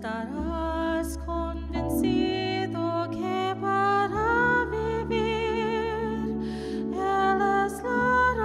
estarás convencido que para vivir Él es la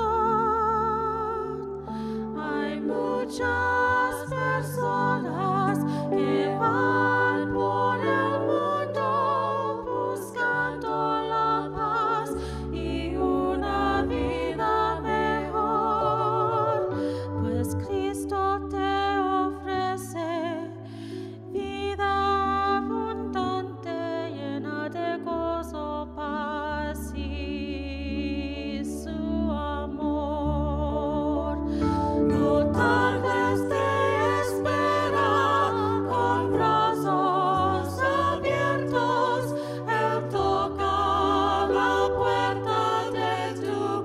razón. Hay muchas personas que van por el mundo buscando la paz y una vida mejor, pues Cristo te ofrece vida abundante, llena de gozo, paz y su amor. No tardes de espera, con brazos abiertos, Él toca la puerta de tu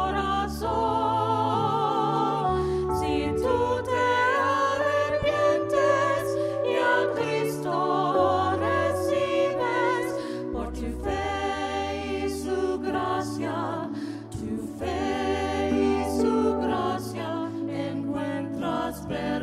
corazón. Si tú te arrepientes y a Cristo recibes por tu fe y su gracia, encuentras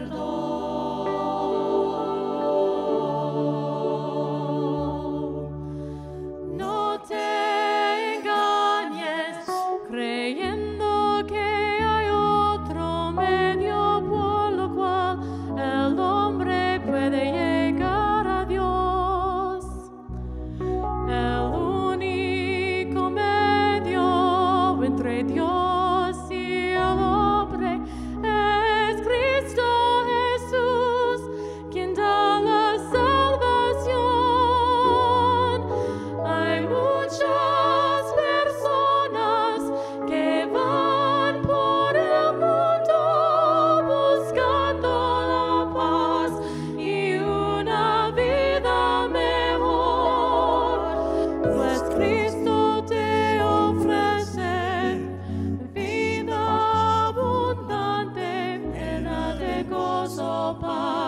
perdón. No te engañes creyendo que hay otro medio por lo cual el hombre puede llegar a Dios. El único medio entre Dios y el hombre es Cristo Jesús, quien da la salvación. Hay muchas personas que van por el mundo buscando la paz y una vida mejor, pues Cristo te ofrece vida abundante, llena de gozo, paz